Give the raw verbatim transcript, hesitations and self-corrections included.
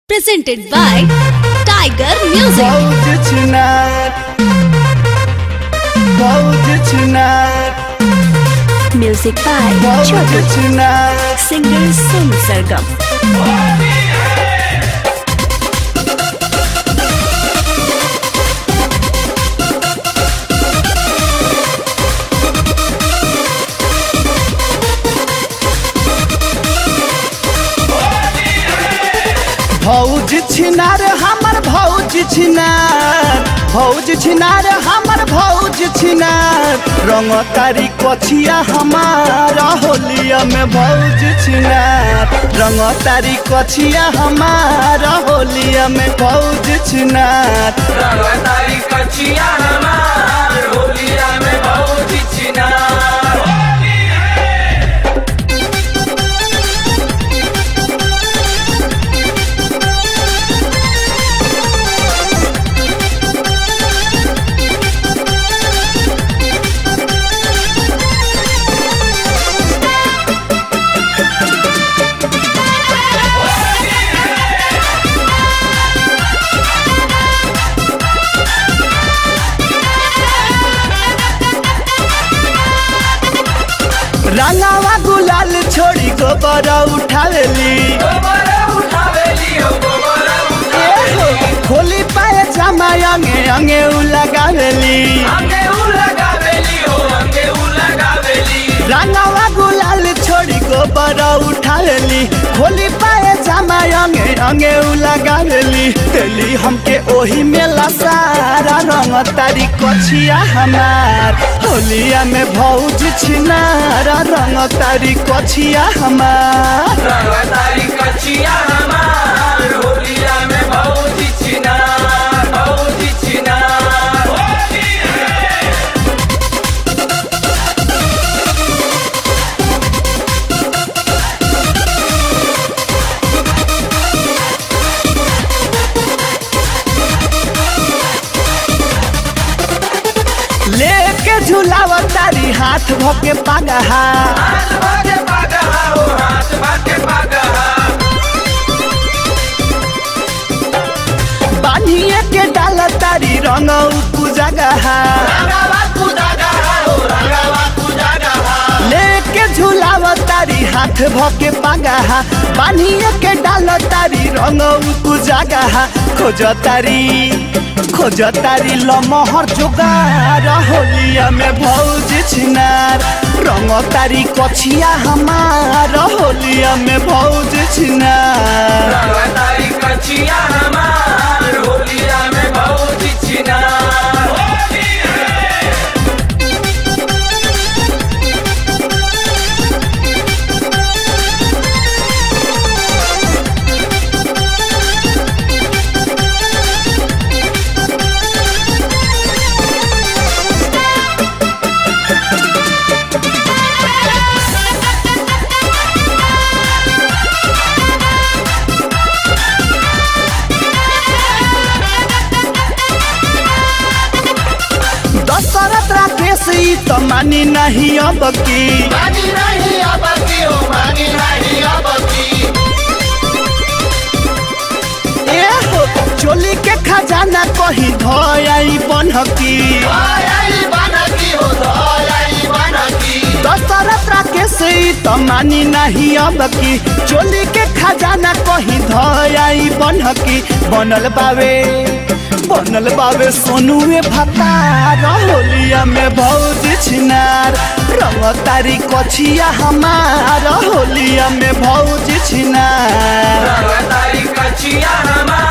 Presented by Tiger Music. Music by Chotu. Singer Sonu Sargam. भौज छिनार हमर भौज छिनार भौज छिनार हमर भौज छिनार रंग तारी कछिया हमारा होलिया में भौज छिनार रंग तारी कछिया हमारा होलिया में भौज छिनार रंग तारी कछिया हमार होलिया में भौज छिनार। रंगावा गुलाल छोड़ी गोबर उठावेली खोली पाए जामा अंगे अंगे उ लगावेली रंगावा गुलाल छोड़ी गोबर उठावेली खोली पाए जामा अंगे अंगे उ लगावेली तेली हमके ओही में लसारा रंग तारी कछिया हमार होलिया में भौज छिनार रंग तारी कछिया हमार रंग तारी कछिया हमार होलिया में भौज छिनार भौज छिनार। लेके झुलाव तारी हाथ भके पागहा हाथ भागे पागहा हो हाथ भागे पागहा बानिए के डाल तारी रंग पूजगहा रंगवा पूजगहा हो रंगवा पूजगहा लेके झुलाव तारी हाथ भके पागहा बानिए के डाल तारी रंग पूजगहा खोज तारी खोज तारी लमहर जोगार होलिया में भौज छिनार रंग तारी कछिया हमार होलिया में भौज छिनार रंग तारी कछिया हमार होलिया में भौज छिनार। दशरथ राकेश ई तो मानी नहीं अब की मानी नहीं अब की हो मानी नहीं अब की ए हो चोली के खजाना कहीं धोई बनकी धोयाई बनकी हो धोयाई बनकी दशरथ राकेश ई तो मानी नहीं अब की चोली के खजाना कहीं धोई बनकी बनल बावे बनल बावे सोनुए भतार होलिया में भौज छिनार रंग तारी कछिया हमार होलिया में भौज छिनार रंग तारी कछिया हमार